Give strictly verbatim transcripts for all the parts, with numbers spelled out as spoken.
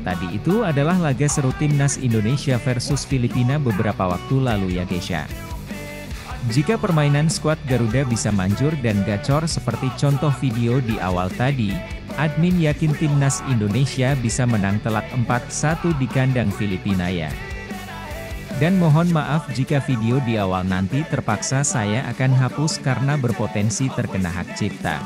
Tadi itu adalah laga seru Timnas Indonesia versus Filipina beberapa waktu lalu ya Gesya. Jika permainan skuad Garuda bisa manjur dan gacor seperti contoh video di awal tadi, admin yakin Timnas Indonesia bisa menang telak empat satu di kandang Filipina ya. Dan mohon maaf jika video di awal nanti terpaksa saya akan hapus karena berpotensi terkena hak cipta.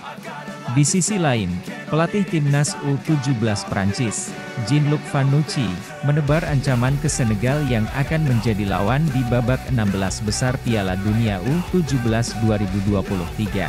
Di sisi lain, pelatih Timnas U tujuh belas Prancis, Jean-Luc Vanucci, menebar ancaman ke Senegal yang akan menjadi lawan di babak enam belas besar Piala Dunia U tujuh belas dua ribu dua puluh tiga.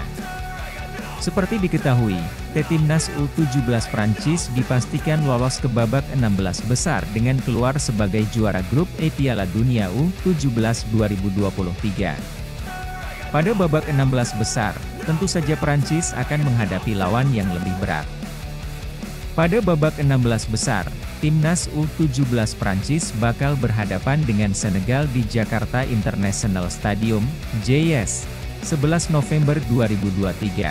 Seperti diketahui, Timnas U tujuh belas Prancis dipastikan lolos ke babak enam belas besar dengan keluar sebagai juara grup E Piala Dunia U tujuh belas dua ribu dua puluh tiga. Pada babak enam belas besar, tentu saja Prancis akan menghadapi lawan yang lebih berat. Pada babak enam belas besar, Timnas U tujuh belas Prancis bakal berhadapan dengan Senegal di Jakarta International Stadium, J I S, sebelas November dua ribu dua puluh tiga.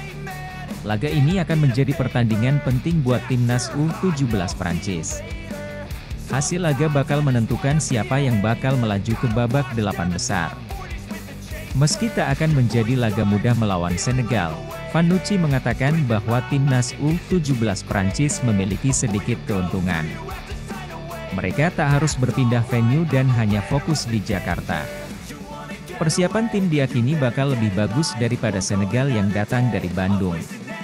Laga ini akan menjadi pertandingan penting buat Timnas U tujuh belas Prancis. Hasil laga bakal menentukan siapa yang bakal melaju ke babak delapan besar. Meski tak akan menjadi laga mudah melawan Senegal, Vanucci mengatakan bahwa Timnas U tujuh belas Prancis memiliki sedikit keuntungan. Mereka tak harus berpindah venue dan hanya fokus di Jakarta. Persiapan tim diyakini bakal lebih bagus daripada Senegal yang datang dari Bandung.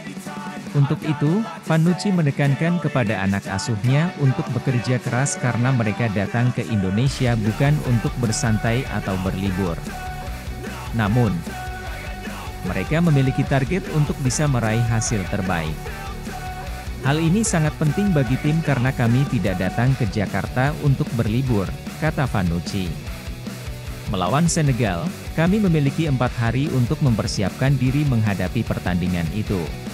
Untuk itu, Vanucci menekankan kepada anak asuhnya untuk bekerja keras karena mereka datang ke Indonesia bukan untuk bersantai atau berlibur. Namun, mereka memiliki target untuk bisa meraih hasil terbaik. Hal ini sangat penting bagi tim karena kami tidak datang ke Jakarta untuk berlibur, kata Vanucci. Melawan Senegal, kami memiliki empat hari untuk mempersiapkan diri menghadapi pertandingan itu.